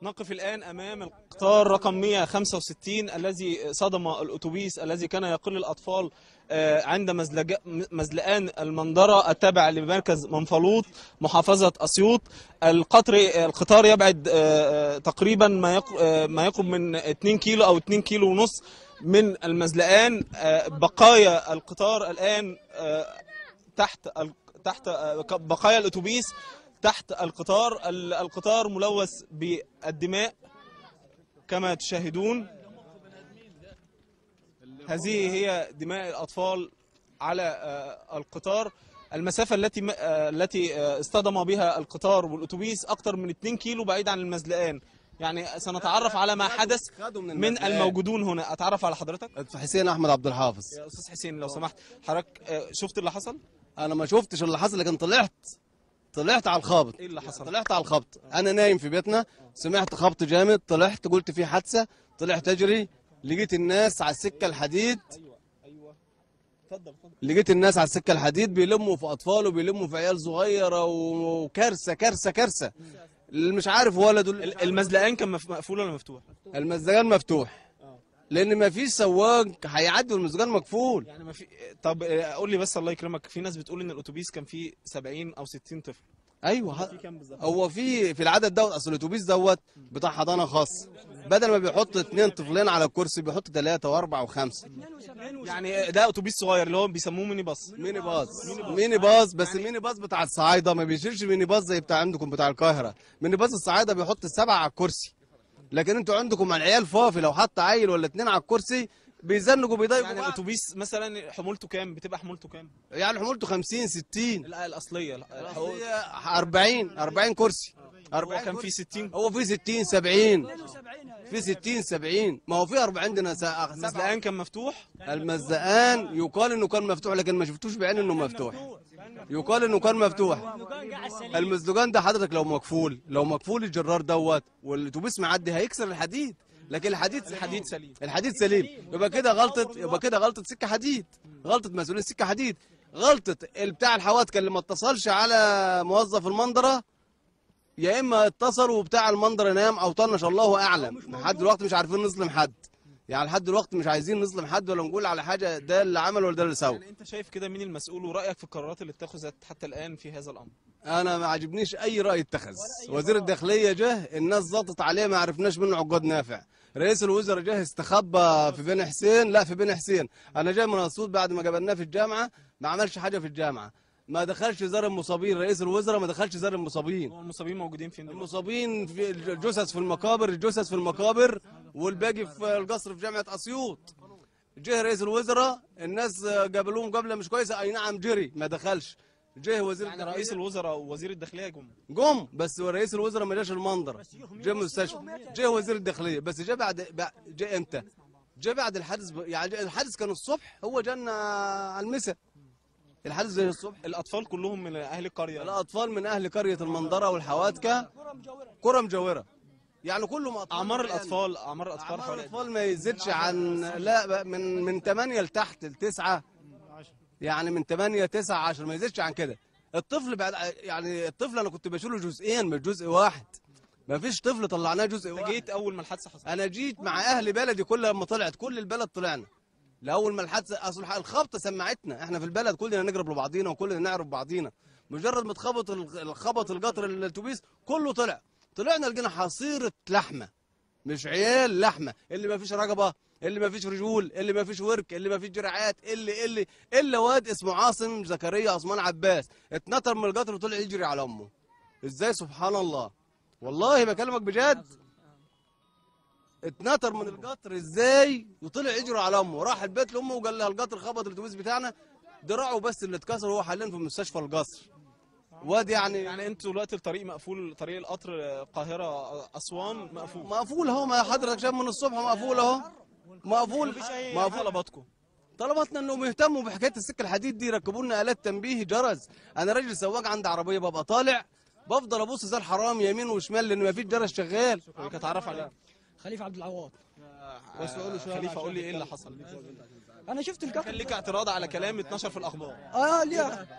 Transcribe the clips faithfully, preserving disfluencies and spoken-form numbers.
نقف الآن أمام القطار رقم مئة وخمسة وستين الذي صدم الأتوبيس الذي كان يقل الأطفال عند مزلقان المندرة التابع لمركز منفلوط محافظة أسيوط. القطر القطار يبعد تقريبا ما يقرب من اتنين كيلو أو اتنين كيلو ونص من المزلقان. بقايا القطار الآن تحت تحت بقايا الأتوبيس تحت القطار. القطار ملوث بالدماء كما تشاهدون. هذه هي دماء الأطفال على القطار. المسافة التي التي اصطدم بها القطار والأتوبيس أكثر من اتنين كيلو بعيد عن المزلقان. يعني سنتعرف على ما حدث من الموجودون هنا. أتعرف على حضرتك؟ حسين أحمد عبد الحافظ. يا أستاذ حسين لو سمحت حضرتك شفت اللي حصل؟ أنا ما شفتش اللي حصل لكن طلعت طلعت على الخبط. ايه اللي حصل؟ طلعت على الخبط، انا نايم في بيتنا سمعت خبط جامد، طلعت قلت في حادثه، طلعت اجري لقيت الناس على السكه الحديد. ايوه ايوه اتفضل اتفضل. لقيت الناس على السكه الحديد بيلموا في اطفال وبيلموا في عيال صغيره وكارثه كارثه كارثه. اللي مش عارف ولده. المزلقان كان مقفول ولا مفتوح؟ المزلقان مفتوح لان ما فيش سواق هيعدي والمزلقان مقفول. يعني ما في. طب قول لي بس الله يكرمك، في ناس بتقول ان الاتوبيس كان فيه سبعين او ستين طفل. ايوه هو في في العدد دوت. اصل الاتوبيس دوت بتاع حضانه خاص، بدل ما بيحط اثنين طفلين على الكرسي بيحط ثلاثه واربعه وخمسه. يعني ده اتوبيس صغير اللي هو بيسموه ميني باص. ميني باص ميني باص بس يعني ميني باص بتاع الصعايده ما بيشيلش ميني باص زي بتاع عندكم بتاع القاهره. ميني باص الصعايده بيحط السبعه على الكرسي، لكن انتوا عندكم مع العيال فافي لو حط عيل ولا اثنين على الكرسي بيزنقوا بيضايقوا. يعني الاتوبيس مثلا حمولته كام؟ بتبقى حمولته كام؟ يعني حمولته خمسين ستين. لا الاصليه الاصليه اربعين اربعين كرسي. أربعين كان في ستين. هو في ستين سبعين. في ستين سبعين. ما هو في أربعة عندنا. المزلقان كان مفتوح؟ المزلقان يقال انه كان مفتوح لكن ما شفتوش بعين انه مفتوح. يقال انه كان مفتوح. المزلقان ده حضرتك لو مقفول لو مقفول الجرار دوت والاتوبيس معدي هيكسر الحديد، لكن الحديد الحديد سليم. الحديد سليم. يبقى كده غلطه يبقى كده غلطه سكه حديد، غلطه مسؤولين سكه حديد، غلطه بتاع الحوادث اللي ما اتصلش على موظف المنظره، يا اما اتصلوا وبتاع المنظره نام او طنش الله اعلم. لحد دلوقتي مش عارفين نظلم حد، يعني لحد دلوقتي مش عايزين نظلم حد ولا نقول على حاجه ده اللي عمل ولا ده اللي سوى. يعني انت شايف كده مين المسؤول ورايك في القرارات اللي اتخذت حتى الان في هذا الامر؟ انا ما عجبنيش اي راي اتخذ. وزير الداخليه جه الناس زطت عليه ما عرفناش منه عقاد نافع. رئيس الوزراء جه استخبى في بني حسين. لا في بني حسين انا جاي من اسيوط بعد ما قابلناه في الجامعه ما عملش حاجه في الجامعه. ما دخلش زار المصابين. رئيس الوزراء ما دخلش زار المصابين. هو المصابين موجودين فين دلوقتي؟ المصابين في الجثث في المقابر. الجثث في المقابر والباقي في القصر في جامعه اسيوط. جه رئيس الوزراء الناس قابلوه مقابله مش كويسه. اي نعم جري ما دخلش. جه وزير يعني رئيس الوزراء ووزير الداخليه جم جم بس رئيس الوزراء ما جاش المنظر. جه مستشفى. جه وزير الداخليه بس جه بعد جه امتى؟ جه بعد الحادث. يعني الحادث كان الصبح هو جانا على المساء. الحادث زي الصبح. الاطفال كلهم من اهل القريه؟ الاطفال من اهل قريه المنظره والحوادكه قرى مجاوره. يعني كلهم اطفال. اعمار الاطفال اعمار الاطفال اعمار الاطفال ما يزيدش عن لا من من ثمانية لتحت لتسعة. يعني من ثمانية تسعة عشرة ما يزيدش عن كده. الطفل بعد يعني الطفل انا كنت بشيله جزئين مش جزء واحد. ما فيش طفل طلعناه جزء واحد. جيت اول ما الحادثه حصلت؟ انا جيت مع اهل بلدي كل لما طلعت كل البلد طلعنا لاول ما الحادثه. اصل الخبطه سمعتنا احنا في البلد كلنا نقرب لبعضينا وكلنا نعرف بعضينا. مجرد ما اتخبط الخبط القطر الاتوبيس كله طلع. طلعنا لقينا حصيره لحمه مش عيال لحمه. اللي ما فيش رقبه اللي ما فيش رجول اللي ما فيش ورك اللي ما فيش جرعات اللي اللي الا واد اسمه عاصم زكريا عثمان عباس اتنطر من القطر وطلع يجري على امه. ازاي؟ سبحان الله والله بكلمك بجد. اتنطر من القطر ازاي وطلع يجري على امه. راح البيت لامه وقال لها القطر خبط الاتوبيس بتاعنا دراعه بس اللي اتكسر وهو حاليا في مستشفى القصر. واد يعني يعني انتوا دلوقتي الطريق مقفول. طريق القطر القاهره اسوان مقفول. مقفول اهو. ما حضرتك شايف من الصبح مقفول اهو. مقفول. ما طلباتكم؟ طلباتنا انهم يهتموا بحكايه السكه الحديد دي. يركبوا لنا الات تنبيه جرس. انا راجل سواق عندي عربيه ببقى طالع بفضل ابص زي الحرام يمين وشمال لان ما فيش جرس شغال. اتعرف عليك؟ خليفه عبد العوض. خليفه قول لي ايه اللي حصل؟ انا شفت القطر. كان ليك اعتراض على كلام اتنشر في الاخبار؟ اه ليه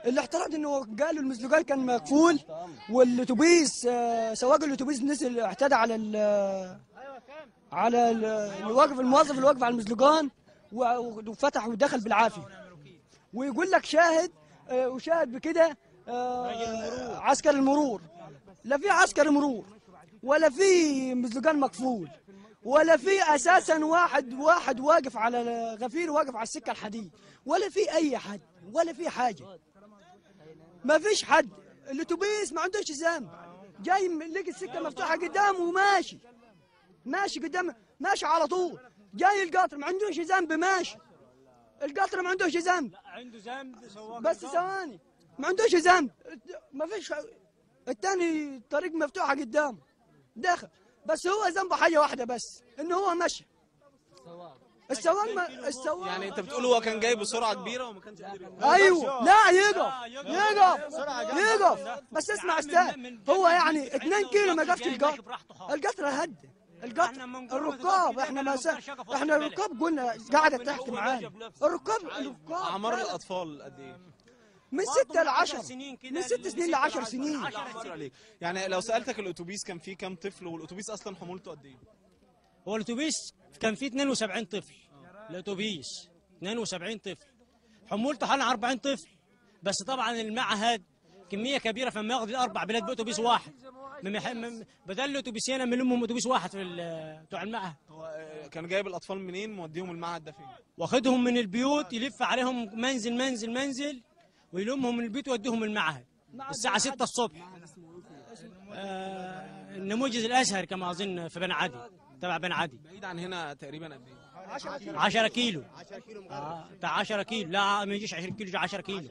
الاعتراض انه قالوا المزلقان كان مقفول، والاتوبيس آه، سواق الاتوبيس نزل اعتدى على ال على ال- الواقف، الموظف اللي واقف على المزلقان، و- وفتح ودخل بالعافيه. ويقول لك شاهد آه، وشاهد بكده آه، عسكر المرور. لا في عسكر مرور، ولا في مزلقان مقفول، ولا في اساسا واحد واحد واقف على غفير، واقف على السكه الحديد، ولا في اي حد، ولا في حاجه. ما فيش حد. الاتوبيس ما عندوش ذنب، جاي لقي السكه مفتوحه قدامه وماشي، ماشي قدام، ماشي على طول. جاي القطر ما عندوش ذنب، ماشي. القطر ما عندوش ذنب، عنده ذنب سواق بس ثواني، ما عندوش ذنب. ما فيش. الثاني الطريق مفتوحه قدامه، دخل. بس هو ذنبه حاجه واحده بس، انه هو مشى. السواق ما السواق يعني انت بتقول هو كان جاي بسرعه كبيره وما كانش قادر يوقف. ايوه، لا يقف يقف يقف. بس اسمع استاذ، هو يعني اتنين كيلو ما قفش القطر. القطر هد القطر. الركاب احنا ما سا... احنا الركاب قلنا قاعده تحكي معانا. الركاب الركاب اعمار الاطفال قد ايه؟ من ستة ل عشر، من ست سنين ل عشر سنين. عليك. يعني لو سالتك الاتوبيس كان فيه كام طفل، والاتوبيس اصلا حمولته قد ايه؟ هو الاتوبيس كان فيه اثنين وسبعين طفل. الاتوبيس اثنين وسبعين طفل، حمولته حوالي أربعين طفل. بس طبعا المعهد كميه كبيره، فما ياخذ الاربع بلاد باتوبيس واحد. من يح- من- بدل الاتوبيسين نلمهم اتوبيس واحد في ال- بتوع المعهد. هو آه، كان جايب الاطفال منين موديهم المعهد ده فين؟ واخدهم من البيوت، يلف عليهم منزل منزل منزل، ويلمهم من البيت ويوديهم المعهد الساعه ستة الصبح. آه النموذج الازهر كما اظن في بني عدي، تبع بني عدي. بعيد عن هنا تقريبا قد ايه؟ عشرة كيلو. آه بتاع عشرة كيلو، لا ما يجيش عشرين كيلو، يجي عشرة كيلو.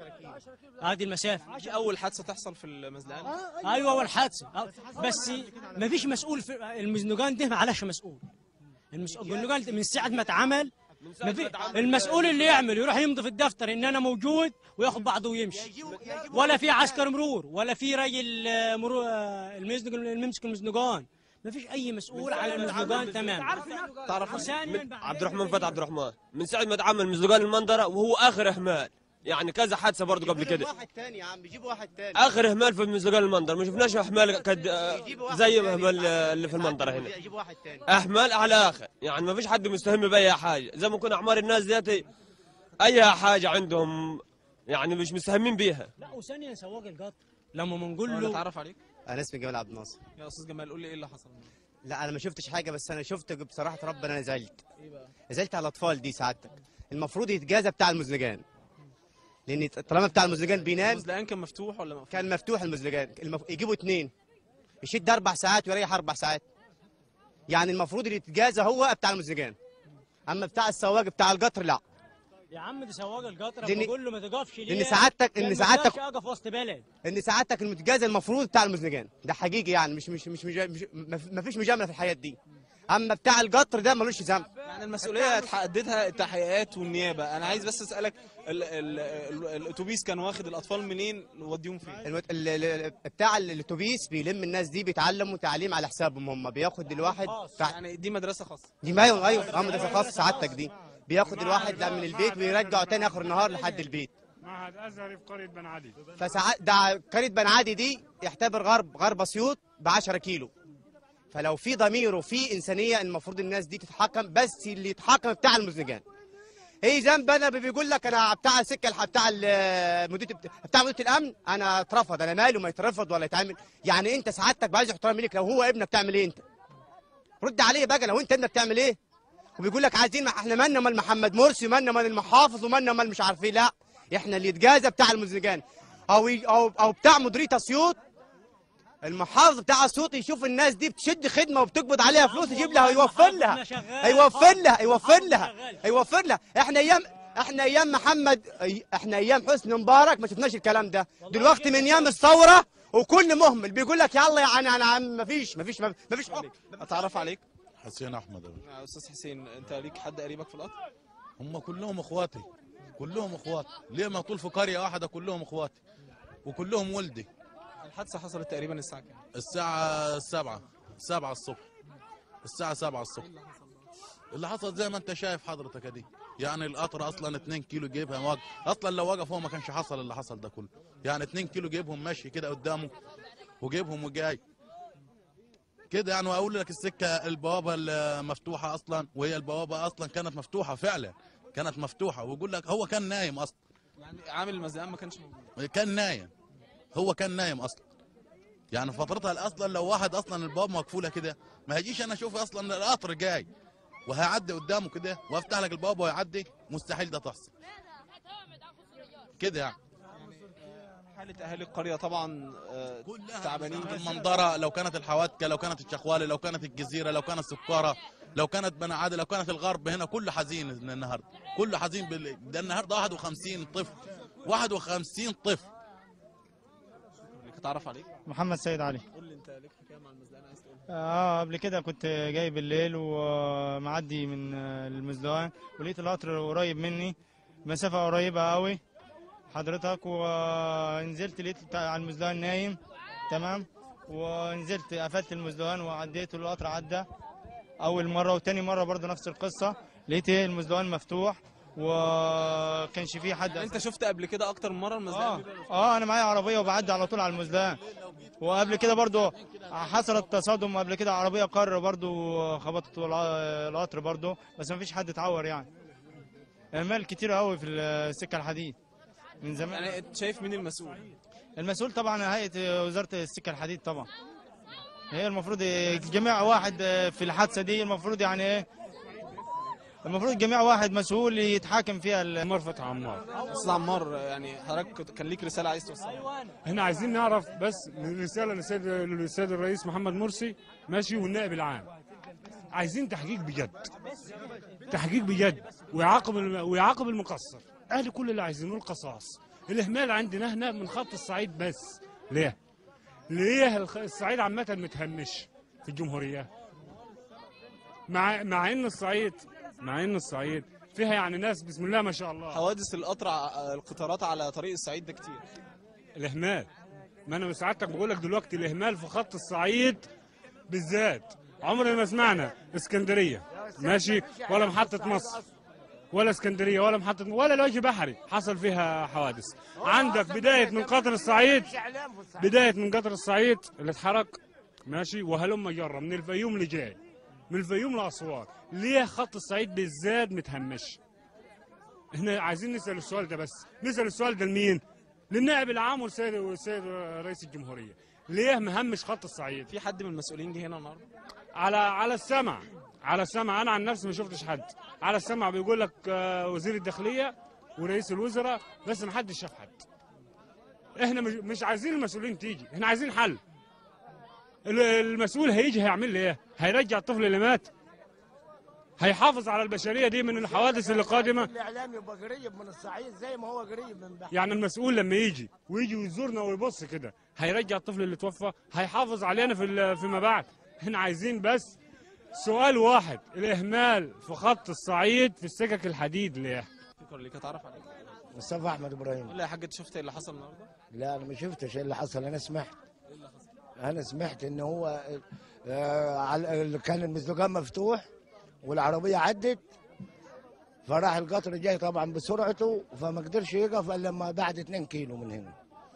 هذه المسافه. دي اول حادثه تحصل في المزلقان. ايوه اول حادثه. آه، بس ما فيش مسؤول في المزنوقان ده، معلش مسؤول. المسؤول المزنوقان من ساعه ما اتعمل، ما في المسؤول اللي يعمل يروح يمضي في الدفتر ان انا موجود وياخذ بعضه ويمشي. ولا في عسكر مرور، ولا في راجل آه، مرور آه، المزنق الممسك المزنقان. ما فيش اي مسؤول على المزنقان تمام. تعرف ثانيا عبد الرحمن فتحي عبد الرحمن من ساعه ما اتعمل مزلقان المنظره وهو اخر اهمال، يعني كذا حادثه برضه قبل كده. واحد تاني يا عم، بيجيبوا واحد تاني. اخر اهمال في مزلقان المنظره، ما شفناش اهمال قد زي اهمال اللي في المنظره هنا. يجيبوا واحد تاني. اهمال على اخر، يعني ما فيش حد مستهم باي حاجه، زي ما كنا اعمار الناس ديت اي حاجه عندهم يعني مش مستهمين بيها. لا، وثانيا سواق القطر لما بنقول انا له اتعرف عليك انا اسمي جمال عبد الناصر. يا استاذ جمال، قول لي ايه اللي حصل؟ لا انا ما شفتش حاجه، بس انا شفت بصراحه ربنا، انا زعلت. زعلت على الاطفال دي. سعادتك المفروض يتجازى بتاع المزلقان، لان طالما بتاع المزلقان بينام. المزلقان كان مفتوح ولا مقفول؟ كان مفتوح المزلقان. المف... يجيبوا اثنين، يشد اربع ساعات ويريح اربع ساعات. يعني المفروض اللي يتجازى هو بتاع المزلقان، اما بتاع السواق بتاع القطر لا. يا عم دي سواق القطر، لأن- بقول له ما تقفش ليه؟ لان سعادتك ان سعادتك اقف وسط بلد. ان سعادتك المتجازى المفروض بتاع المزلقان ده حقيقي، يعني مش مش مش, مش, مش ما فيش مجامله في الحياه دي. اما بتاع القطر ده ملوش ذنب. يعني المسؤوليه اتحددها التحقيقات والنيابه. انا عايز بس اسالك ال ال ال الاتوبيس كان واخد الاطفال منين ووديهم فين؟ المت... ال... ال... بتاع الاتوبيس بيلم الناس دي، بيتعلموا تعليم على حسابهم هم، بياخد الواحد تع... يعني دي مدرسه خاصه. دي ما ايوه ايوه اه مدرسه خاصه سعادتك دي. بياخد الواحد ده من البيت ويرجعه تاني اخر النهار لحد البيت. معهد ازهري في قريه بن عدي. فساعات ده قريه بن عادي دي يعتبر غرب غرب اسيوط ب عشرة كيلو. فلو في ضمير وفي انسانيه المفروض الناس دي تتحكم، بس اللي يتحكم بتاع المزلقان. ايه ذنب انا بيقول لك انا بتاع السكه بتاع مديريه بتاع مديريه الامن انا اترفض، انا مالي وما يترفض ولا يتعمل. يعني انت سعادتك بعايز احترام ليك، لو هو ابنك تعمل ايه انت؟ رد عليه بقى، لو انت ابنك تعمل ايه؟ وبيقول لك عايزين احنا مالنا مال محمد مرسي ومالنا مال المحافظ ومالنا مال مش عارف ايه. لا، احنا اللي يتجازى بتاع المزلقان او او او بتاع مديريه اسيوط. المحافظ بتاع اسيوط يشوف الناس دي بتشد خدمه وبتقبض عليها فلوس، يجيب لها يوفر لها يوفر لها يوفر لها يوفر لها. احنا ايام احنا ايام محمد احنا ايام حسني مبارك ما شفناش الكلام ده. دلوقتي من ايام الثوره وكل مهمل بيقول لك يلا يعني انا ما فيش ما فيش ما فيش حكم. اتعرف عليك؟ حسين احمد أبو. يا استاذ حسين، انت ليك حد قريبك في القطر؟ هم كلهم اخواتي، كلهم اخواتي. ليه ما طول في قريه واحده كلهم اخواتي وكلهم ولدي. الحادثه حصلت تقريبا الساعه كام؟ الساعه سبعة سبعة الصبح. الساعه سبعة الصبح. اللي حصل زي ما انت شايف حضرتك دي، يعني القطر اصلا اتنين كيلو جايبها واقف، اصلا لو وقف هو ما كانش حصل اللي حصل ده كله، يعني اتنين كيلو جايبهم ماشي كده قدامه وجايبهم وجاي كده يعني. واقول لك السكه البوابه المفتوحه اصلا، وهي البوابه اصلا كانت مفتوحه فعلا، كانت مفتوحه، ويقول لك هو كان نايم اصلا، يعني عامل المزلقان ما كانش موجود، كان نايم، هو كان نايم اصلا. يعني فترتها اصلا لو واحد اصلا البوابه مقفوله كده ما هيجيش انا اشوف اصلا القطر جاي وهيعدي قدامه كده وافتح لك البوابه ويعدي، مستحيل ده تحصل كده يعني. حالة أهالي القرية طبعا آه، تعبانين جدا. المنظره لو كانت الحواتكه، لو كانت الشخوالي، لو كانت الجزيره، لو كانت سكاره، لو كانت بني عادل، لو كانت الغرب، هنا كله حزين النهارده، كله حزين بال... ده النهارده واحد وخمسين طفل، واحد وخمسين طفل. اتعرف عليك؟ محمد سيد علي. قول لي انت ليك حكايه مع المزلقان عايز تقول؟ اه قبل كده كنت جاي بالليل ومعدي من المزلقان ولقيت القطر قريب مني، مسافه قريبه قوي حضرتك، ونزلت لقيت بتاع على المزلقان نايم تمام، ونزلت قفلت المزلقان وعديت والقطر عدى اول مره، وتاني مره برضه نفس القصه، لقيت المزلقان مفتوح وكانش فيه حد. يعني انت شفت قبل كده اكتر من مره المزلقان؟ اه اه انا معايا عربيه وبعدي على طول على المزلقان، وقبل كده برضو حصلت تصادم قبل كده، عربيه قار برضو خبطت القطر برضو، بس ما فيش حد اتعور يعني. المال كتير قوي في السكه الحديد من زمان. يعني انت شايف مين المسؤول؟ المسؤول طبعا هيئه وزاره السكه الحديد طبعا، هي المفروض جميع واحد في الحادثه دي، المفروض يعني ايه، المفروض جميع واحد مسؤول يتحاكم فيها. مرفت عمار. استاذ عمار، يعني حضرتك كان ليك رساله عايز توصلها؟ احنا عايزين نعرف بس رساله للسيد للسيد الرئيس محمد مرسي ماشي والنائب العام، عايزين تحقيق بجد، تحقيق بجد، ويعاقب ويعاقب المقصر. اهل كل اللي عايزينه القصاص. الاهمال عندنا هنا من خط الصعيد بس. ليه؟ ليه الصعيد عامه متهمش في الجمهوريه؟ مع مع ان الصعيد مع ان الصعيد فيها يعني ناس بسم الله ما شاء الله. حوادث القطر القطارات على طريق الصعيد ده كتير. الاهمال، ما انا سعادتك بقول لك دلوقتي الاهمال في خط الصعيد بالذات. عمرنا ما سمعنا اسكندريه ماشي، ولا محطه مصر، ولا اسكندريه، ولا محطه، ولا الوجه بحري حصل فيها حوادث. عندك بدايه من قطر الصعيد، بدايه من قطر الصعيد اللي اتحرق ماشي، وهلم جره من الفيوم اللي جاي، من الفيوم لاسوان. ليه خط الصعيد بالذات متهمش؟ احنا عايزين نسال السؤال ده، بس نسال السؤال ده لمين؟ للنائب العام والسيد والسيد رئيس الجمهوريه. ليه مهمش خط الصعيد؟ في حد من المسؤولين جه هنا النهارده؟ على على السمع، على السمع، انا عن نفسي ما شفتش حد. على السمع بيقول لك وزير الداخليه ورئيس الوزراء، بس ما حدش شاف حد. احنا مش عايزين المسؤولين تيجي، احنا عايزين حل. المسؤول هيجي هيعمل لي ايه؟ هيرجع الطفل اللي مات؟ هيحافظ على البشريه دي من الحوادث اللي قادمه؟ الاعلام يبقى قريب من الصعيد زي ما هو قريب من بحر. يعني المسؤول لما يجي ويجي ويزورنا ويبص كده هيرجع الطفل اللي توفى؟ هيحافظ علينا في فيما بعد؟ احنا عايزين بس سؤال واحد، الاهمال في خط الصعيد في السكك الحديد ليه؟ شكرا لك. اتعرف عليك؟ مصطفى احمد ابراهيم. قول لي يا حاج، انت شفت ايه اللي حصل النهارده؟ لا انا ما شفتش ايه اللي حصل، انا سمعت. انا سمعت ان هو آه كان المزلقان مفتوح والعربيه عدت، فراح القطر جاي طبعا بسرعته، فما قدرش يقف الا لما بعد اتنين كيلو من هنا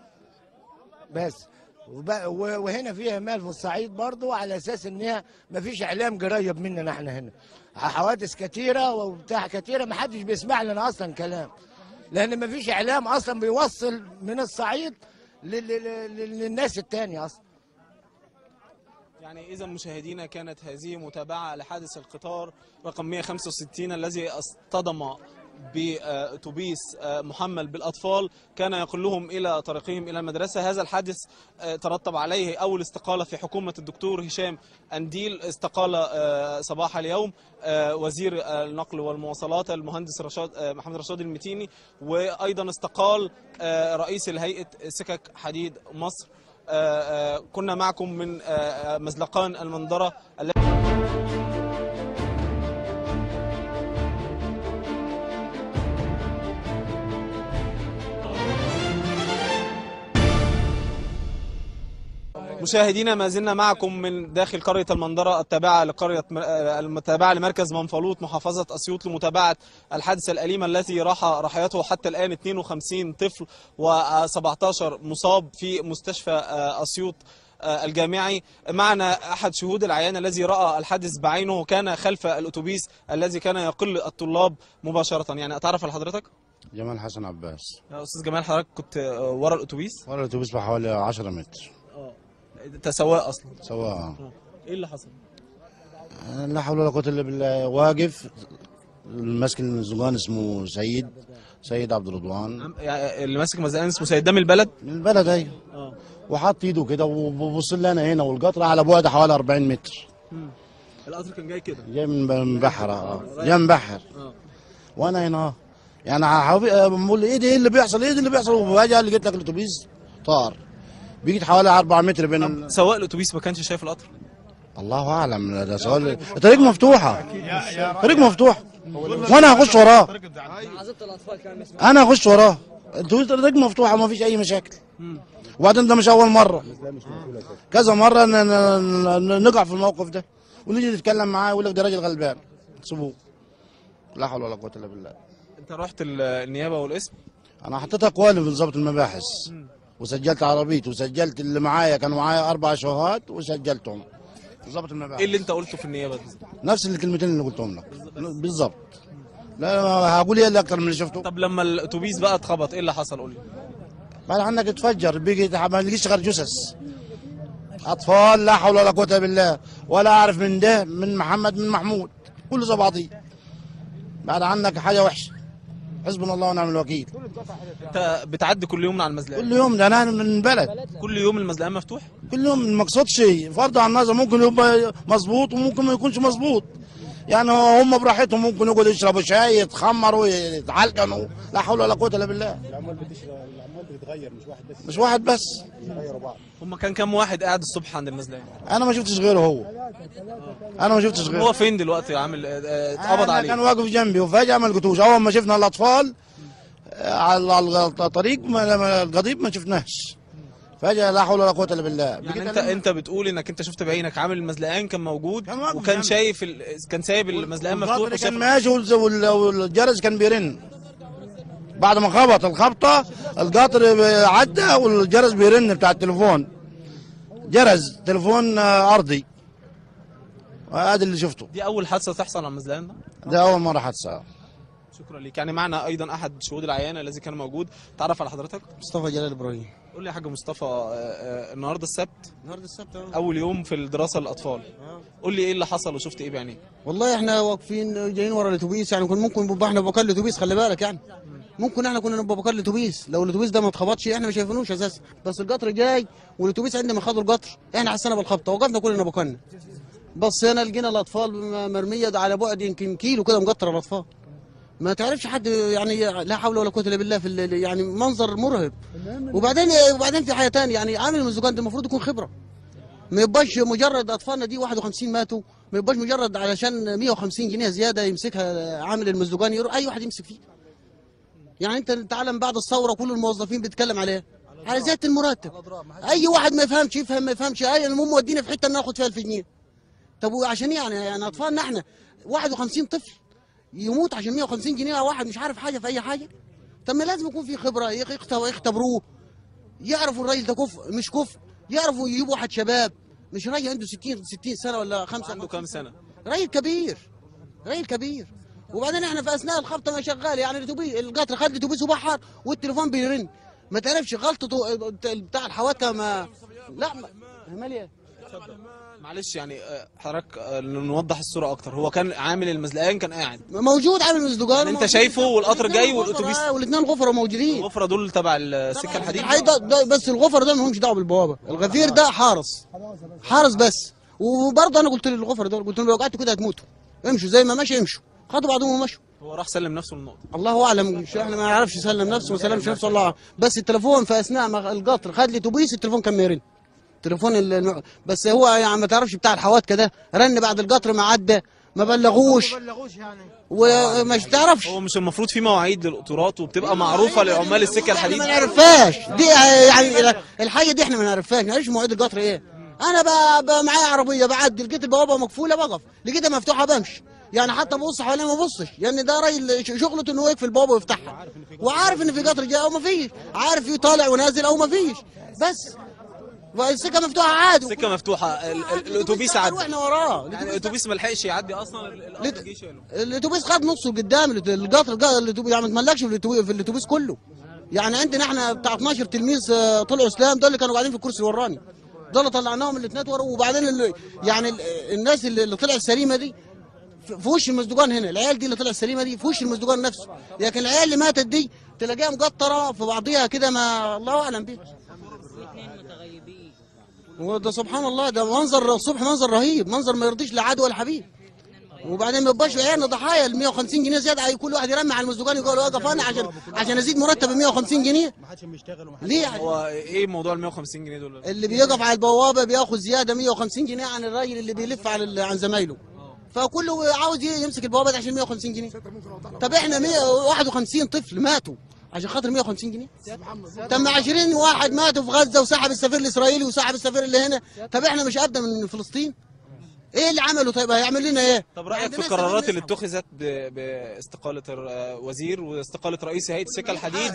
بس. وهنا في اهمال في الصعيد برضه، على اساس ان ما فيش اعلام قريب مننا احنا هنا. حوادث كتيره وبتاع كتيره، ما حدش بيسمع لنا اصلا كلام، لان ما فيش اعلام اصلا بيوصل من الصعيد للناس التانية اصلا. يعني إذا مشاهدينا، كانت هذه متابعة لحادث القطار رقم مئة وخمسة وستين الذي اصطدم بأتوبيس محمل بالأطفال كان يقلهم إلى طريقهم إلى المدرسة. هذا الحادث ترتب عليه أول استقالة في حكومة الدكتور هشام أنديل، استقال صباح اليوم وزير النقل والمواصلات المهندس رشاد محمد رشاد المتيني، وأيضا استقال رئيس الهيئة سكك حديد مصر. كنا معكم من مزلقان المنظرة. مشاهدينا ما زلنا معكم من داخل قرية المنظرة التابعة لقرية التابعة لمركز منفلوط محافظة أسيوط لمتابعة الحادثة الأليمة التي راح رحيته حتى الآن اثنين وخمسين طفل و17 مصاب في مستشفى أسيوط الجامعي. معنا أحد شهود العيان الذي رأى الحادث بعينه، كان خلف الأتوبيس الذي كان يقل الطلاب مباشرة. يعني أتعرف على حضرتك؟ جمال حسن عباس. يا أستاذ جمال، حضرتك كنت ورا الأتوبيس؟ ورا الأتوبيس بحوالي عشرة متر. اه أنت سواق أصلا؟ سواق. إيه اللي حصل؟ لا حول ولا قوة إلا بالله. واقف ماسك المزقان اسمه سيد سيد عبد الرضوان. يعني اللي ماسك المزقان اسمه سيد ده من البلد؟ من البلد أيوه. اه وحط ايده كده وبص لي انا هنا، والقطر على بعد حوالي أربعين متر. امم القطر كان جاي كده؟ جاي من بحر. اه جاي من بحر. اه وانا هنا يعني بقول ايه ده، ايه اللي بيحصل، ايه ده اللي بيحصل، وفجاه لقيت لك الاتوبيس طار بيجي حوالي أربعة متر بين. سواق الاتوبيس ما كانش شايف القطر؟ الله اعلم. ده سواق الطريق مفتوحه، الطريق مفتوح وانا هخش وراه. انا هخش وراه، الطريق مفتوحه وما فيش اي مشاكل. وبعدين ده مش اول مره، كذا مره نقع في الموقف ده ونيجي نتكلم معاه يقول لك ده راجل غلبان سيبوه. لا حول ولا قوه الا بالله. انت رحت النيابه والاسم؟ انا حطيت اقوالي من ضابط المباحث وسجلت عربيتي وسجلت اللي معايا، كانوا معايا اربع شهات وسجلتهم ضابط المباحث. ايه اللي انت قلته في النيابه دي؟ نفس الكلمتين اللي قلتهم لك بالظبط. لا هقول ايه اللي اكتر من اللي شفته. طب لما الاتوبيس بقى اتخبط ايه اللي حصل؟ قول لي. بعد عنك اتفجر، بيجي ما نلقيش غير جثث اطفال. لا حول ولا قوه الا بالله. ولا اعرف من ده من محمد من محمود، كله زي بعضيه. بعد عنك حاجه وحشه. حسبنا الله ونعم الوكيل. انت بتعدي كل يوم من على المزلقان؟ كل يوم، ده انا من البلد. كل يوم المزلقان مفتوح؟ كل يوم. المقصود شيء فرض على النظر، ممكن يبقى مظبوط وممكن ما يكونش مظبوط. يعني هم براحتهم ممكن يقعدوا يشربوا شاي يتخمروا يتعلقنوا. لا حول ولا قوه الا بالله. العمال العمال بتتغير، مش واحد بس. مش واحد بس. بيغيروا بعض. هم كان كام واحد قاعد الصبح عند المزلقان؟ انا ما شفتش غيره هو. انا ما شفتش غيره. هو فين دلوقتي؟ عامل اتقبض عليه؟ كان واقف جنبي وفجاه ما لقيتوش. اول ما شفنا الاطفال على الطريق القضيب ما شفناش. فجاه لا حول ولا قوه الا بالله. يعني انت انت بتقول انك انت شفت بعينك عامل المزلقان كان موجود كان وكان شايف ال... كان سايب المزلقان مفتوح كان ماشي والجرس كان بيرن. بعد ما خبط الخبطه القطر عدى والجرس بيرن بتاع التليفون، جرس تليفون ارضي. هذا اللي شفته. دي اول حادثه تحصل على المزلقان ده؟ ده اول مره حادثه. شكرا لك. يعني معنا ايضا احد شهود العيان الذي كان موجود. تعرف على حضرتك؟ مصطفى جلال ابراهيم. قول لي يا حاج مصطفى، النهارده السبت؟ النهارده السبت اه اول يوم في الدراسه للاطفال. اه قول لي ايه اللي حصل وشفت ايه بعينيك؟ والله احنا واقفين جايين ورا الاتوبيس، يعني كنا ممكن نبقى احنا بكار الاتوبيس، خلي بالك يعني. ممكن احنا كنا نبقى بكار الاتوبيس لو الاتوبيس ده ما اتخبطش، احنا ما شايفينوش اساسا، بس القطر جاي والاتوبيس عندما خدوا القطر احنا حسينا بالخبطه وقفنا كلنا بكرنا. بس هنا لقينا الاطفال مرميه على بعد يمكن كيلو كده مقطر الاطفال. ما تعرفش حد يعني. لا حول ولا قوه الا بالله. في يعني منظر مرهب. وبعدين وبعدين في حاجه ثانيه، يعني عامل المزقان ده المفروض يكون خبره. ما يبقاش مجرد اطفالنا دي واحد وخمسين ماتوا، ما يبقاش مجرد علشان مية وخمسين جنيه زياده يمسكها عامل المزقان يروح اي واحد يمسك فيه. يعني انت تعلم بعد الثوره كل الموظفين بيتكلم عليها على زياده المرتب. اي واحد ما يفهمش يفهم ما يفهمش، اي المهم ودينا في حته ناخد فيها ألف جنيه. طب وعشان ايه يعني؟ يعني اطفالنا احنا واحد وخمسين طفل يموت عشان مية وخمسين جنيه واحد مش عارف حاجه في اي حاجه. طب ما لازم يكون في خبره، يختبروه يعرفوا الراجل ده كفء مش كفء، يعرفوا يجيبوا واحد شباب مش راجل عنده ستين ستين سنه ولا خمسة. عنده كام سنه؟ راجل كبير، راجل كبير. وبعدين احنا في اثناء الخبطه ما شغال، يعني الاتوبيس القطر خد الاتوبيس وبحر والتليفون بيرن. ما تعرفش غلطته بتاع الحواكه ما لا ماليه. معلش يعني حضرتك نوضح الصوره اكتر. هو كان عامل المزلقان كان قاعد موجود عامل المزلقان يعني انت شايفه والقطر جاي والاتوبيس والاثنين غفره موجودين. الغفره دول تبع السكه الحديد ده, ده بس الغفر ده ما همش دعوه بالبوابه. الغفير ده حارس حارس بس. وبرضه انا قلت للغفر ده قلت لهم لو قعدتوا كده هتموتوا، امشوا زي ما ماشي امشوا. خدوا بعضهم ومشوا. هو راح سلم نفسه للنقطه. الله اعلم، احنا ما نعرفش يسلم نفسه ما سلمش نفسه الله أعلم. بس التليفون في اثناء ما القطر خد لي اتوبيس التليفون كان بيرن. تليفون الم... بس هو يعني ما تعرفش بتاع الحوادث ده رن بعد القطر ما عدى ما بلغوش يعني ومش تعرفش. هو مش المفروض في مواعيد للقطورات وبتبقى معروفه لعمال السكه الحديد؟ ما نعرفهاش دي يعني الحاجه دي احنا ما نعرفهاش، ما نعرفش مواعيد القطر ايه. انا ب- ب- معايا عربيه بعدي لقيت البوابه مقفوله بقف، لقيتها مفتوحه بمشي، يعني حتى ببص حوالي ما ببصش، يعني ده راجل ش- شغلته انه يقفل البوابه ويفتحها، وعارف ان في قطر جاي او ما فيش، عارف في طالع ونازل او ما فيش، بس السكه مفتوحه عادي. السكه مفتوحه، ال- ال- الاتوبيس عدى واحنا وراه، يعني الاتوبيس ما لحقش يعدي اصلا، ال- القطر جه شاله. الاتوبيس خد نصه قدام، الات- القطر الق- الاتوبيس يعني ما تملكش في الاتوبيس في الاتوبيس كله، يعني عندنا احنا بتاع اتناشر تلميذ آه، طلعوا اسلام، دول اللي كانوا قاعدين في الكرسي الوراني، دول طلعناهم الاثنين ورا، وبعدين اللي يعني ال- الناس اللي اللي طلعت سليمه دي في في وش المزدوجان هنا، العيال دي اللي طلعت سليمه دي في وش المزدوجان نفسه، لكن العيال اللي ماتت دي تلاقيها مقطره في بعضيها كده، ما الله اعلم بيها. وده سبحان الله، ده منظر الصبح منظر رهيب، منظر ما يرضيش لا عدو ولا حبيب. وبعدين ما يبقاش عيالنا ضحايا ال مية وخمسين جنيه زياده، كل واحد يرمي على المزدوجان يقول واقف انا عشان عشان ازيد مرتب ب مية وخمسين جنيه. ليه يعني؟ هو ايه موضوع ال مية وخمسين جنيه دول؟ اللي بيقف على البوابه بياخد زياده مية وخمسين جنيه عن الراجل اللي بيلف على ال- عن زمايله، فكله عاوز يمسك البوابه عشان مية وخمسين جنيه. طب احنا مية وواحد وخمسين طفل ماتوا عشان خاطر مية وخمسين جنيه. طب ما عشرين واحد ماتوا في غزه وسحب السفير الاسرائيلي وسحب السفير اللي هنا، طب احنا مش ابدا من فلسطين؟ ايه اللي عمله؟ طيب هيعمل لنا ايه؟ طب رايك في القرارات اللي اتخذت ب- باستقاله الوزير واستقاله رئيس هيئه السكه الحديد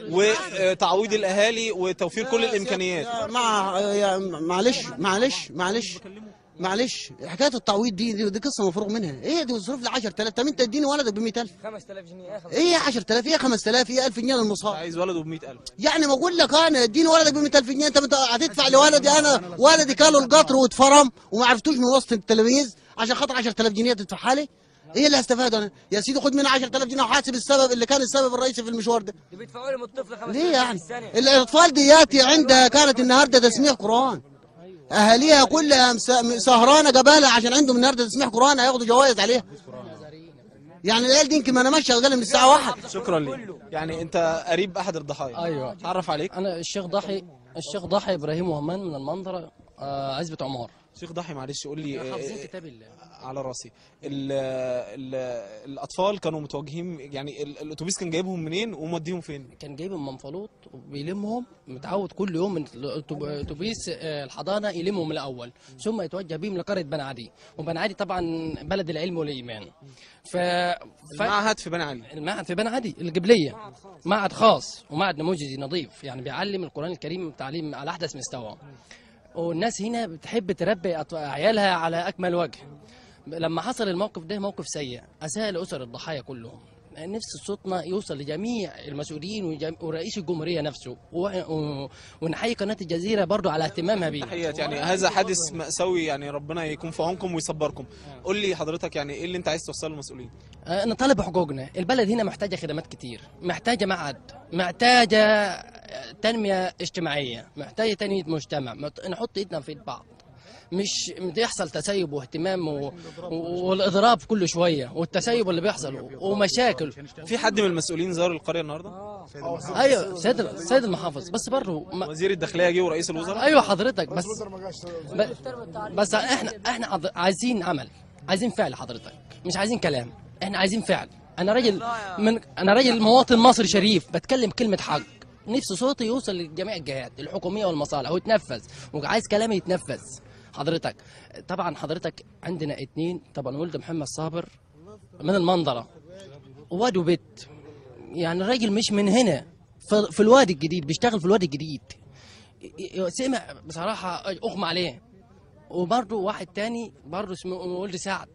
وتعويض الاهالي وتوفير كل الامكانيات؟ مع يا معلش معلش معلش معلش حكايه التعويض دي دي, دي قصه مفروغ منها، ايه دي بتصرف لي عشرة آلاف، طب انت اديني ولدك ب مية ألف، خمسة آلاف جنيه اخر ايه عشرة آلاف، ايه خمسة آلاف، ايه ألف جنيه للمصاب، عايز ولده ب مية ألف، يعني ما اقول لك انا اديني ولدك ب مية ألف جنيه، انت بت- هتدفع لولدي، انا ولدي كاله القطر واتفرم وما عرفتوش من وسط التلاميذ عشان خاطر عشرة آلاف جنيه تدفعها لي؟ ايه اللي هستفاد انا؟ يا سيدي خد مني عشرة آلاف جنيه وحاسب السبب اللي كان السبب الرئيسي في المشوار ده. دي بيدفعوا لهم الطفل خمسة آلاف ليه جنيه يعني؟ في السنة. الاطفال دياتي عندها كانت النهارده تسميع قران، اهاليها كلها مس- سهرانه جبالها عشان عندهم النهارده تسميع قران، هياخدوا جوائز عليها. يعني العيال دي يمكن ما نامش اقل من الساعه واحدة. شكرا لك. يعني انت قريب احد الضحايا؟ ايوه. تعرف عليك؟ انا الشيخ ضحي الشيخ ضحي ابراهيم وهمان من المنظره، آه عزبه عمار. شيخ ضحي معلش قول لي حافظين آه، كتاب الله. على راسي، ال ال الاطفال كانوا متوجهين، يعني ال- الاتوبيس كان جايبهم منين وموديهم فين؟ كان جايبهم من منفلوط وبيلمهم، متعود كل يوم من الأتوب- اتوبيس آه، الحضانه يلمهم من الاول، ثم يتوجه بهم لقريه بني عدي، وبني عدي طبعا بلد العلم والايمان. ف ف- المعهد في بني علي. المعهد في بني عدي القبليه، معهد خاص ومعهد نموذجي نظيف، يعني بيعلم القران الكريم تعليم على احدث مستوى. والناس هنا بتحب تربي أط- عيالها على اكمل وجه. لما حصل الموقف ده موقف سيء اساء لاسر الضحايا كلهم. نفس صوتنا يوصل لجميع المسؤولين وجم- ورئيس الجمهوريه نفسه، و- و- ونحيي قناه الجزيره برضو على اهتمامها بيه. تحيات، يعني هذا حادث مأساوي، يعني ربنا يكون في عونكم ويصبركم. قول لي حضرتك يعني ايه اللي انت عايز توصله للمسؤولين؟ آه، نطالب بحقوقنا. البلد هنا محتاجه خدمات كتير، محتاجه معهد، محتاجه تنميه اجتماعيه، محتاجه تنميه مجتمع، مت- نحط ايدنا في ايد بعض، مش يحصل تسيب واهتمام و... والاضراب كل شويه، والتسيب اللي بيحصل ومشاكل. في حد من المسؤولين زار القريه النهارده؟ ايوه سيد السيد المحافظ، بس برضه ما... وزير الداخليه جه ورئيس الوزراء؟ ايوه حضرتك، بس ب... بس احنا احنا عض- عايزين عمل، عايزين فعل حضرتك، مش عايزين كلام، احنا عايزين فعل. انا راجل من انا راجل مواطن مصري شريف، بتكلم كلمه حق، نفسي صوتي يوصل لجميع الجهات الحكوميه والمصالح ويتنفذ، وعايز كلامي يتنفذ حضرتك. طبعا حضرتك عندنا اتنين، طبعا ولد محمد صابر من المنظره، وواد وبت، يعني الراجل مش من هنا، في في الوادي الجديد، بيشتغل في الوادي الجديد. سمع بصراحه اغمى عليه. وبرضه واحد تاني برضه اسمه ولد سعد.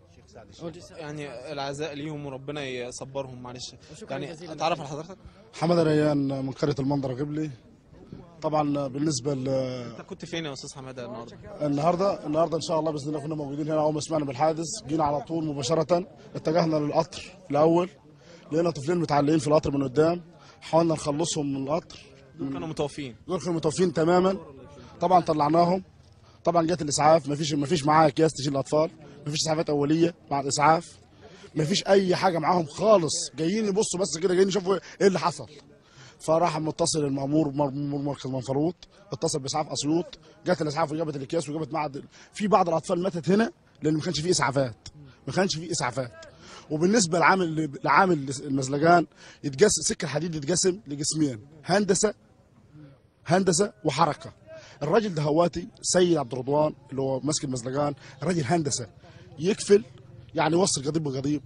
يعني العزاء ليهم وربنا يصبرهم. معلش يعني اتعرف على حضرتك؟ حمد ريان من قريه المنظره قبلي. طبعا بالنسبه ل انت كنت فين يا استاذ حماده النهارده؟ النهارده النهارده ان شاء الله باذن الله كنا موجودين هنا. اول ما سمعنا بالحادث جينا على طول مباشره، اتجهنا للقطر الاول، لقينا طفلين متعلقين في القطر من قدام، حاولنا نخلصهم من القطر. دول كانوا متوفين؟ دول كانوا متوفين تماما. طبعا طلعناهم، طبعا جت الاسعاف، ما فيش ما فيش معاها اكياس تشيل الاطفال، ما فيش اسعافات اوليه مع الاسعاف، ما فيش اي حاجه معاهم خالص، جايين يبصوا بس كده، جايين يشوفوا ايه اللي حصل. فراح متصل المأمور مأمور مركز منفلوط، اتصل باسعاف اسيوط، جت الاسعاف وجابت الاكياس وجابت معهد. في بعض الاطفال ماتت هنا لان ما كانش فيه اسعافات، ما كانش فيه اسعافات. وبالنسبه لعامل لعامل المزلجان، يتقسم سكه الحديد، يتقسم لقسمين، هندسه هندسه وحركه. الراجل ده هواتي سيد عبد الرضوان اللي هو ماسك المزلقان، راجل هندسه يكفل، يعني يوصل قضيب بقضيب،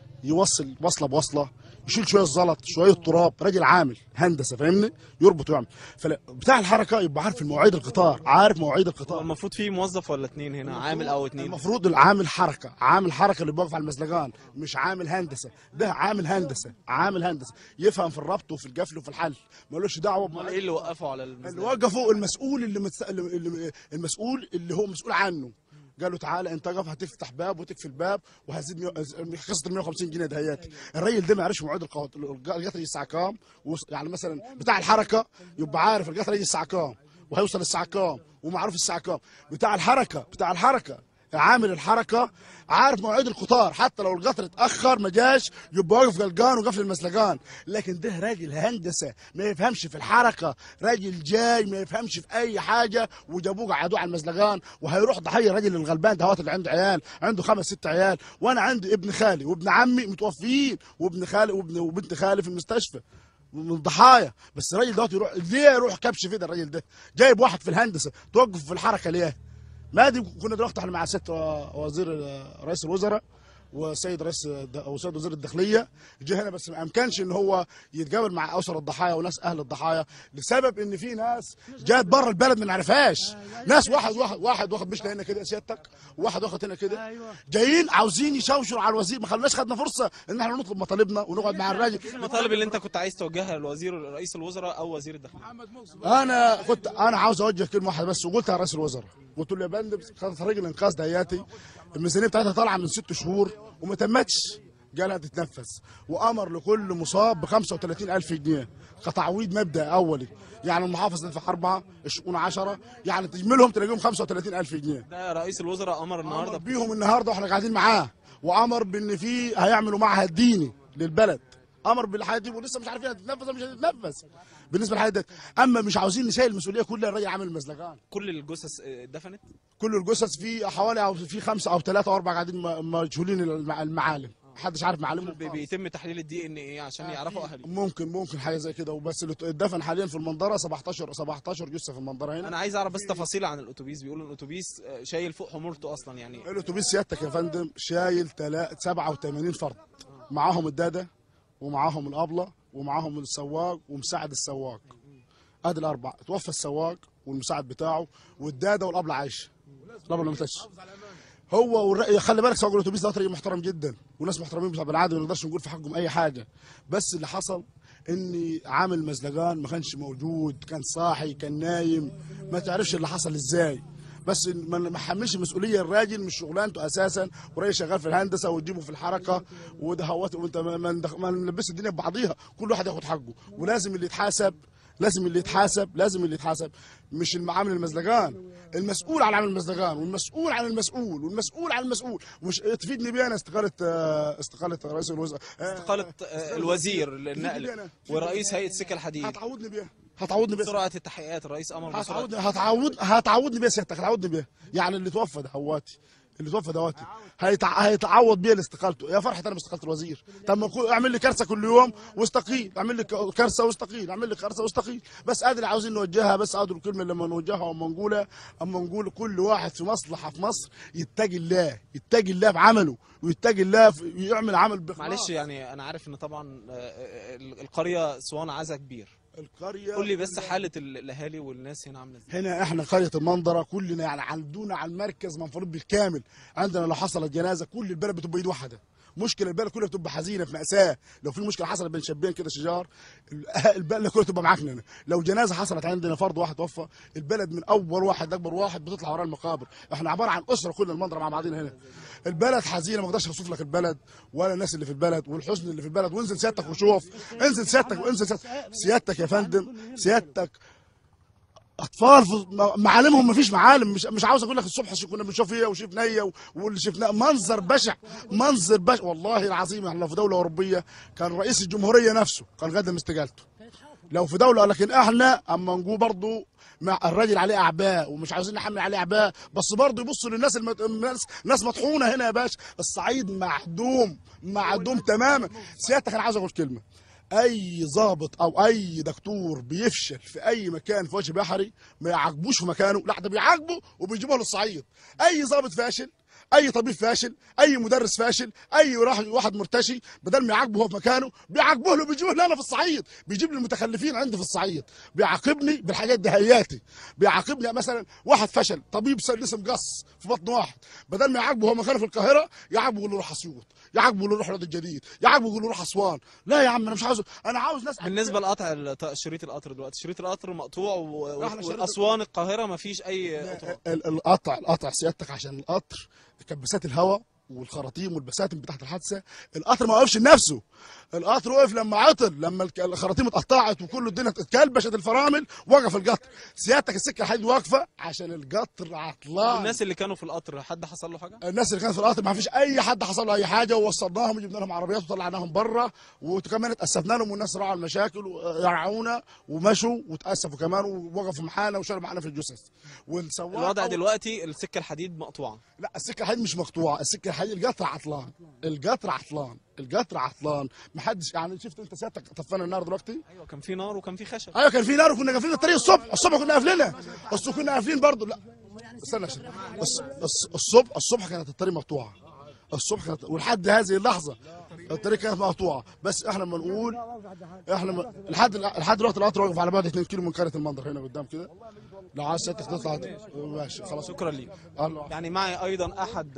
يوصل وصله بوصله، يشيل شويه زلط شويه تراب، راجل عامل هندسه فاهمني، يربط ويعمل. فبتاع الحركه يبقى عارف مواعيد القطار، عارف مواعيد القطار. المفروض في موظف ولا اتنين هنا، عامل او اتنين؟ المفروض العامل حركه، عامل حركه اللي بيوقف على المزلقان، مش عامل هندسه، ده عامل هندسه، عامل هندسه يفهم في الربط وفي القفل وفي الحل، مالوش دعوه. ايه اللي وقفه على المزلقان؟ اللي وقفوا المسؤول اللي, متس... اللي المسؤول اللي هو مسؤول عنه، قالوا تعالى انت اقف هتفتح باب وتقفل باب وهزيد مي... قصه مية وخمسين جنيه دهياتي. الراجل ده ما يعرفش مواعيد القطر، القطر يجي الساعه كام، يعني مثلا بتاع الحركه يبقى عارف القطر يجي الساعه كام وهيوصل الساعه كام ومعروف الساعه كام. بتاع الحركه بتاع الحركه عامل الحركه عارف مواعيد القطار، حتى لو القطر اتاخر ما جاش يبقى واقف قلقان وقفل المزلقان. لكن ده راجل هندسه ما يفهمش في الحركه، راجل جاي ما يفهمش في اي حاجه، وجابوه قعدوه على المزلقان وهيروح ضحيه. الراجل الغلبان ده اللي عنده عيال، عنده خمس ست عيال، وانا عندي ابن خالي وابن عمي متوفيين، وابن خالي وابن وبنت خالي في المستشفى من الضحايا. بس الراجل ده يروح ليه، يروح كبش في ده الراجل ده جايب واحد في الهندسه توقف في الحركه ليه؟ ما دي كنا دلوقتي احنا مع ست وزير رئيس الوزراء وسيد رئيس وسيد وزير الداخليه، جه هنا بس ما امكنش ان هو يتقابل مع اسر الضحايا وناس اهل الضحايا، لسبب ان في ناس جات بره البلد ما نعرفهاش، ناس واحد واحد واحد واخد مشله هنا كده سيادتك، وواحد واخد هنا كده، جايين عاوزين يشوشوا على الوزير، ما خلوناش خدنا فرصه ان احنا نطلب مطالبنا ونقعد مع الراجل. المطالب اللي انت كنت عايز توجهها للوزير رئيس الوزراء او وزير الداخليه؟ انا كنت انا عاوز اوجه كلمه واحده بس، وقلتها لرئيس الوزراء، قلت له يا فندم طريق الانقاذ دهياتي الميزانيه بتاعتها طالعه من ست شهور وما تمتش، قال هتتنفذ، وامر لكل مصاب ب خمسة وثلاثين ألف جنيه كتعويض مبدئي اولي، يعني المحافظ يدفع أربعة الشؤون عشرة، يعني تجملهم تلاقيهم خمسة وثلاثين ألف جنيه. ده رئيس الوزراء امر النهارده أمر بيهم النهارده واحنا قاعدين معاه، وامر بان في هيعملوا معهد ديني للبلد، امر بالحاجات دي ولسه مش عارفين هتتنفذ ولا مش هتتنفذ بالنسبه للحاجات دي. اما مش عاوزين نشيل المسؤوليه كلها، الراجل عامل المزلقان. كل الجثث اتدفنت؟ كل كل الجثث في حوالي او في خمسه او ثلاثه او اربعه قاعدين مجهولين المعالم، محدش عارف معالمهم. بيتم تحليل الدي ان ايه عشان يعرفوا اهالي؟ ممكن ممكن حاجه زي كده، وبس اللي اتدفن حاليا في المنظره سبعتاشر سبعتاشر جثه في المنظره هنا. انا عايز اعرف بس تفاصيل عن الاتوبيس، بيقولوا الاتوبيس شايل فوق حمولته اصلا، يعني الاتوبيس سيادتك يا فندم شايل سبعة وثمانين فرد، معاهم الداده ومعاهم الابله ومعاهم السواق ومساعد السواق، ادي الاربعه. توفى السواق والمساعد بتاعه والداده والابله عايشه، الابله ما ماتتش. هو والرأي خلي بالك سواق الاتوبيس ده طريق محترم جدا وناس محترمين بالعاده، ما نقدرش نقول في حقهم اي حاجه، بس اللي حصل ان عامل مزلقان ما كانش موجود، كان صاحي كان نايم، ما تعرفش اللي حصل ازاي، بس ما حملش مسؤوليه الراجل مش شغلانته اساسا، وراجل شغال في الهندسه وتجيبه في الحركه وده هوت، وانت ما نلبس الدنيا ببعضيها، كل واحد ياخد حقه، ولازم اللي يتحاسب لازم اللي يتحاسب لازم اللي يتحاسب مش المعامل المزلقان، المسؤول عن عمل المزلقان والمسؤول عن المسؤول والمسؤول عن المسؤول. ومش تفيدني بيها انا استقاله استقاله رئيس الوزراء، استقاله الوزير للنقل ورئيس هيئه سكك الحديد، هتعودني بيها هتعودني بيها سرعه التحقيقات. الرئيس امر هتعودني هتعود هتعودني بيها سيادتك، هتعودني بيها، يعني اللي توفى ده هواتي اللي توفى دواتي هيتع... هيتعوض بيها لاستقالته. يا فرحه انا باستقاله الوزير، طب ما اعمل لي كارثه كل يوم واستقيل، اعمل لي كارثه واستقيل، اعمل لي كارثه واستقيل، بس ادري عاوزين نوجهها، بس ادري الكلمه لما نوجهها واما نقولها، اما نقول كل واحد في مصلحه في مصر يتقي الله، يتقي الله في عمله ويتقي الله في... يعمل عمل بخلاص. معلش يعني انا عارف ان طبعا القريه اسوان عزا كبير، القريه قول لي بس حاله الاهالي والناس هنا عامله ازاي؟ هنا احنا قريه المنظره كلنا يعني عندنا على المركز منفرد بالكامل، عندنا لو حصلت جنازه كل البلد بتبقى ايد واحده، مشكله البلد كلها بتبقى حزينه في ماساه، لو في مشكله حصلت بين شابين كده شجار البلد كلها تبقى معاكنا، لو جنازه حصلت عندنا فرد واحد توفى البلد من اول واحد لاكبر واحد بتطلع ورا المقابر، احنا عباره عن اسره كلنا المنظره مع بعضنا هنا، البلد حزينه ما اقدرش اوصف لك البلد ولا الناس اللي في البلد والحزن اللي في البلد، وانزل سيادتك وشوف، انزل سيادتك وانزل سيادتك, سيادتك يا فندم، سيادتك اطفال في معالمهم ما فيش معالم، مش مش عاوز اقول لك الصبح كنا بنشوف ايه وشوف نيه واللي شفناه منظر بشع، منظر بشع والله العظيم. احنا لو في دوله اوروبيه كان رئيس الجمهوريه نفسه كان قدم استقالته، لو في دوله، لكن احنا اما نقول برضه مع الراجل عليه اعباء ومش عاوزين نحمل عليه اعباء، بس برضه يبصوا للناس المت... الناس ناس مطحونه هنا يا باشا، الصعيد معدوم معدوم تماما. سيادتك انا عاوز اقول كلمه، اي ضابط او اي دكتور بيفشل في اي مكان في وجه بحري ما يعاقبوش في مكانه، لا ده بيعاقبه وبيجيبوه للصعيد. اي ضابط فاشل، اي طبيب فاشل، اي مدرس فاشل، اي واحد مرتشي، بدل ما يعاقبه هو في مكانه بيعاقبوه له بيجيبوه لنا في الصعيد، بيجيب لي المتخلفين عندي في الصعيد، بيعاقبني بالحاجات دي هياتي. بيعاقبني مثلا واحد فشل طبيب لسه مقص في بطن واحد، بدل ما يعاقبه هو مكانه في القاهره يعاقبه يقول له روح اسيوط، يعاقبه يقول له روح الواد الجديد، يعاقبه يقول له روح اسوان. لا يا عم انا مش عاوز، انا عاوز ناس. بالنسبه لقطع شريط القطر دلوقتي، شريط القطر مقطوع واسوان القاهره ما فيش اي قطع. القطع القطع سيادتك عشان القطر كبسات الهواء والخراطيم والبساتم بتاعت الحادثه، القطر ما وقفش لنفسه، القطر وقف لما عطل، لما الخراطيم اتقطعت وكل الدنيا اتكلبشت الفرامل وقف القطر. سيادتك السكه الحديد واقفه عشان القطر عطلان. الناس اللي كانوا في القطر حد حصل له حاجه؟ الناس اللي كانت في القطر ما فيش اي حد حصل له اي حاجه، ووصلناهم وجبنا لهم عربيات وطلعناهم بره، وكمان اتاسفنا لهم والناس راعوا المشاكل ويرعونا ومشوا وتاسفوا كمان ووقفوا معانا وشالوا معانا في الجثث. والسواق الوضع دلوقتي السكه الحديد مقطوعه. لا السكه الحديد مش مقطوعه، السكه الحديد القطر عطلان، القطر عطلان، القطر عطلان، ما حدش يعني. شفت انت سيادتك طفينا النار دلوقتي؟ ايوه كان في نار وكان في خشب. ايوه كان في نار وكنا قافلين الطريق الصبح، الصبح كنا قافلينها، الصبح كنا قافلين برضه. لا استنى عشان الصبح الصبح كانت الطريق مقطوعه، الصبح كانت ولحد هذه اللحظه الطريق كانت مقطوعه. بس احنا لما نقول احنا م... لحد لحد دلوقتي القطر واقف على بعد اتنين كيلو من قريه المنظر هنا قدام كده. لو عايز سيادتك تطلع ماشي خلاص. شكرا ليك. يعني معي ايضا احد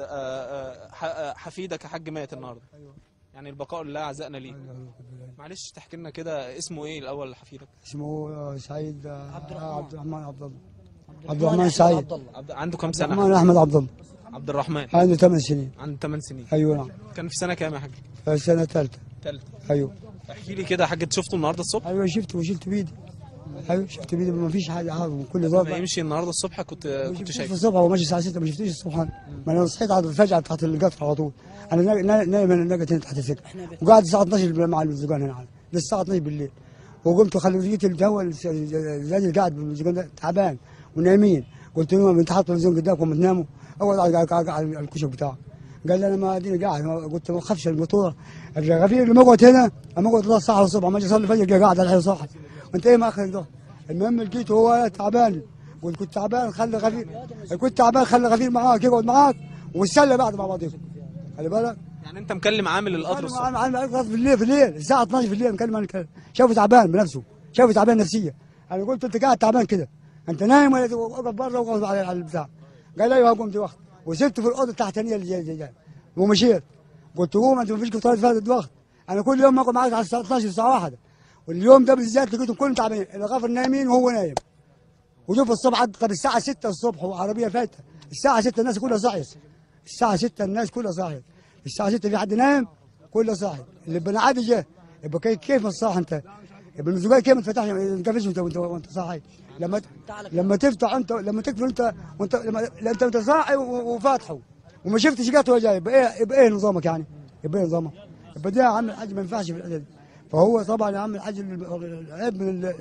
حفيدك يا حاج مات النهارده. يعني البقاء لله عزائنا ليه. معلش تحكي لنا كده اسمه ايه الاول حفيدك؟ اسمه سعيد عبد الرحمن عبد الله. عبد الرحمن سعيد. عنده كام سنه؟ عبد الرحمن احمد عبد الله. عبد الرحمن عنده ثمان سنين. عنده ثمان سنين. ايوه نعم. كان في سنه كام يا حاج؟ في سنه ثالثه. ثالثه. ايوه. احكي لي كده يا حاج، شفته النهارده الصبح؟ ايوه شفته وشلت بايدي. ايوه شفت بايدي ما فيش حاجه حاجه كل ضربه. لما يمشي النهارده الصبح كنت كنت شايفه الصبح هو ماشي الساعه ستة ما شفتوش الصبح. ما انا صحيت على فجاه تحت القطر على طول. انا نايم انا نقت تحت السكه وقاعد الساعه اتناشر مع المزقان هنا للساعه اتناشر بالليل. وقمت وخليت الجو زي قاعد بالمزقان ده تعبان ونايمين. قلت لهم انت حاطط التلفزيون قدامكم تناموا؟ اول قاعد على الكشك بتاعه. قال لي انا ما اديني قاعد. قلت ما اخافش الموتور الغفير اللي مقعد هنا اما اقعد الساعه الصبح ما اجي اصلي الفجر قاعد على الحي صاحي. وانت ايه ما اخذ ده؟ المهم لقيته هو تعبان. قلت كنت تعبان خلي غفير، كنت تعبان خلي غفير معاك يقعد معاك والسله بعد مع بعضهم. خلي بالك. يعني انت مكلم عامل القطر الصبح؟ مكلم عامل القطر في الليل في الليل الساعه اتناشر في الليل مكلم انا. شافه تعبان بنفسه، شافه تعبان نفسيا. انا قلت انت قاعد تعبان كده انت نايم ولا اقعد بره واقعد على البتاع؟ قال ايوه قمت وقت وسبته في الاوضه التحتانيه اللي جاي جاي ومشيت. قلت قوم انت ما فيش طريقه فاتت وقت. انا كل يوم اقعد معاك على الساعه اتناشر الساعه واحدة. واليوم ده بالذات لقيتهم كلهم تعبانين، الغفر نايمين وهو نايم. وشوف الصبح قد الساعه ستة الصبح وعربيه فاتته، الساعه ستة الناس كلها صاحيه، الساعه ستة الناس كلها صاحيه، الساعه ستة في حد نايم؟ كله صاحي. اللي بني عادي جه يبقى كيف كيف ما تصاحي انت؟ يبقى الزجاج كيف ما تفتحش ما تقفلش وانت وانت وانت صاحي؟ لما لما تفتح انت لما تقفل انت وانت لما انت انت صاحي وفاتحه وما شفتش جات ولا جاي يبقى ايه يبقى ايه نظامك يعني؟ يبقى ايه نظامك؟ يبقى ده يا عم الحاج ما ينفعش في العدد. فهو طبعا يا عم الحاج العيب من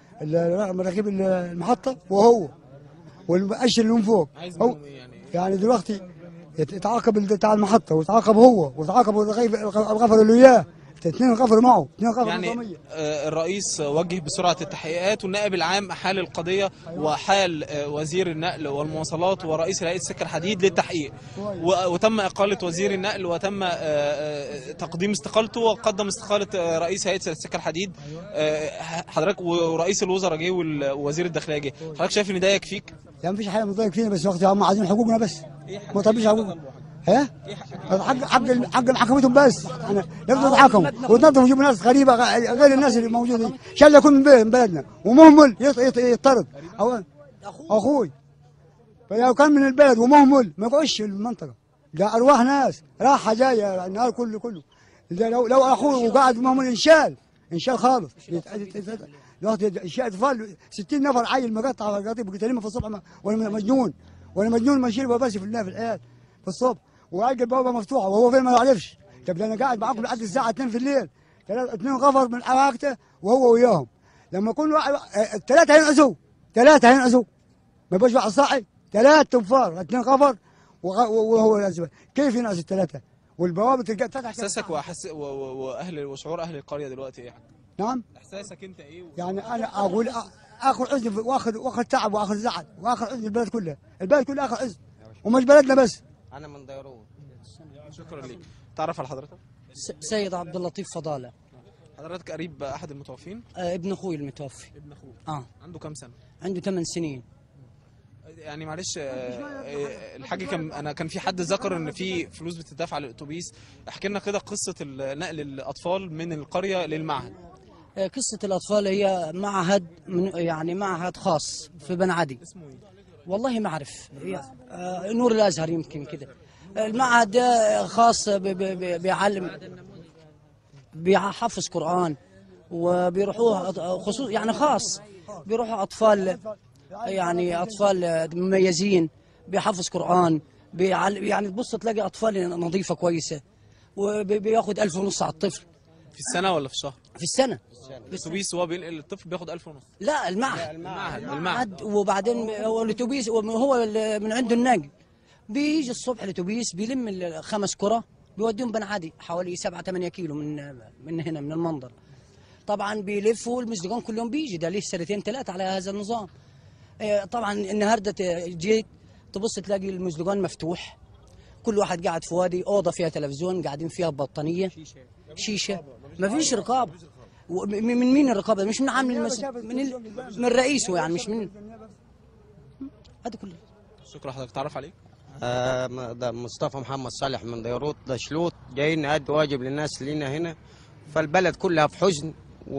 مراكب المحطه وهو والمؤشر اللي من فوق. هو يعني دلوقتي يتعاقب بتاع المحطه ويتعاقب هو ويتعاقب الغفر اللي وياه، اثنين غفر معه، اثنين غفر يعني نظاميه. آه الرئيس وجه بسرعه التحقيقات والنائب العام احال القضيه وحال آه وزير النقل والمواصلات ورئيس هيئه السكه الحديد للتحقيق، وتم اقاله وزير النقل وتم آه تقديم استقالته وقدم استقاله آه رئيس هيئه السكه الحديد. آه حضرتك ورئيس الوزراء جه ووزير الداخليه جه، حضرتك شايف ان ده يكفيك؟ يعني مفيش حاجه مضايق فينا بس وقت هم عايزين حقوقنا بس. ما طلبش حقوقنا. ها؟ حق حق حق محكمتهم بس. احنا نفضل نتحاكم وننظف ونجيب ناس غريبه غير الناس اللي موجودين، ان شاء الله يكون من بلدنا ومهمل يطرد او اخوي. فلو كان من البلد ومهمل ما يقعدش في المنطقه. ده ارواح ناس راحه جايه النهار كله كله. لو لو اخوه وقاعد مهمل انشال انشال خالص. دلوقتي انشال اطفال ستين نفر عيل مقطع على القطيب بيكلمه في الصبح ولا مجنون ولا مجنون ماشي بس في العيال في الصبح وعلق البوابه مفتوحه وهو فين ما يعرفش. طب انا قاعد معاكم لحد الساعه اتنين في الليل، اثنين غفر من حواكته وهو وياهم. لما يكون ثلاثه هينعزوا ثلاثه هينعزوا ما يبقاش واحد صاحي، ثلاث تنفار اثنين غفر وهو لازم كيف ينعزوا الثلاثه؟ والبوابه تفتح. احساسك واحس واهل وشعور اهل القريه دلوقتي ايه؟ نعم. احساسك انت ايه؟ يعني انا اقول أ- اخر حزن واخذ واخذ تعب واخذ زعل واخر حزن البلد كلها، البلد كلها اخر حزن ومش بلدنا بس. انا من ديروت. شكرا ليك. تعرف على حضرتك؟ سيد عبد اللطيف فضاله. حضرتك قريب احد المتوفين؟ آه ابن اخوي المتوفي. ابن اخوك. اه عنده كام سنه؟ عنده ثمان سنين. يعني معلش، آه، آه، الحاج كان انا كان في حد ذكر ان في فلوس بتدفع للاتوبيس، احكي لنا كده قصه نقل الاطفال من القريه للمعهد. آه قصه الاطفال هي معهد من يعني معهد خاص في بن عدي. اسمه ايه؟ والله ما اعرف. آه نور الازهر يمكن كده. المعهد ده خاص ب- ب- ب- بيعلم بيحفظ قرآن، وبيروحوه خصوص يعني خاص، بيروحوا أطفال يعني أطفال مميزين بيحفظ قرآن، بيعلم يعني تبص تلاقي أطفال نظيفة كويسة، وبياخد ألف ونص على الطفل. في السنه ولا في الشهر؟ في السنة. الاتوبيس هو بينقل الطفل بياخد ألف ونص. لا المعهد. المعهد المعهد وبعدين هو الاتوبيس هو اللي من عنده النقل. بيجي الصبح الاتوبيس بيلم الخمس كرة بيوديهم بن عدي حوالي سبعة ثمانية كيلو من من هنا من المنظر. طبعا بيلفوا المزدجان كل يوم بيجي، ده ليه سنتين ثلاثة على هذا النظام. آه، طبعا النهارده جيت تبص تلاقي المزدجان مفتوح، كل واحد قاعد في وادي، اوضه فيها تلفزيون قاعدين فيها ببطانيه شيشه، ما فيش رقابه. من من مين الرقابه؟ مش من عامل المسجد، من ال... من رئيسه يعني، مش من هذا كله. شكرا حضرتك. تعرف عليك؟ آه ده مصطفى محمد صالح من ديروت دشلوط، جايين نأدي واجب للناس اللي لنا هنا، فالبلد كلها في حزن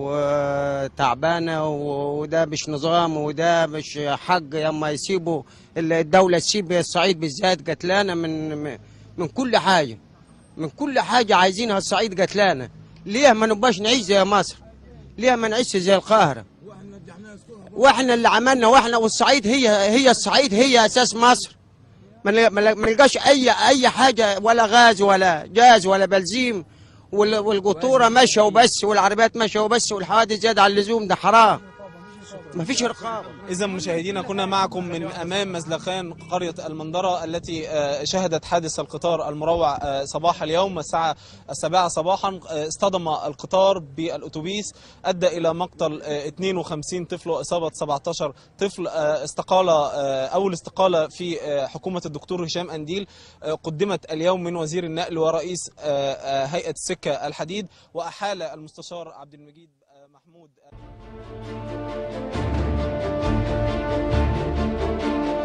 وتعبانه، وده مش نظام وده مش حق. لما يسيبوا الدوله تسيب الصعيد بالذات قتلانا من من كل حاجه، من كل حاجه عايزينها الصعيد قتلانا. ليه ما نبقاش نعيش زي مصر؟ ليه ما نعيش زي القاهره؟ واحنا اللي عملنا، واحنا والصعيد هي هي الصعيد هي اساس مصر. ما نلقاش اي اي حاجه، ولا غاز ولا جاز ولا بنزين، والقطوره ماشيه وبس، والعربيات ماشيه وبس، والحوادث زياده عن اللزوم. ده حرام، ما فيش رقابه. إذا مشاهدينا كنا معكم من أمام مزلخان قرية المنظرة التي شهدت حادث القطار المروع صباح اليوم الساعة السابعة صباحا. اصطدم القطار بالأتوبيس، أدى إلى مقتل اثنين وخمسين طفل وإصابة سبعة عشر طفل. استقالة أول استقالة في حكومة الدكتور هشام أنديل قدمت اليوم من وزير النقل ورئيس هيئة السكة الحديد، وأحال المستشار عبد المجيد محمود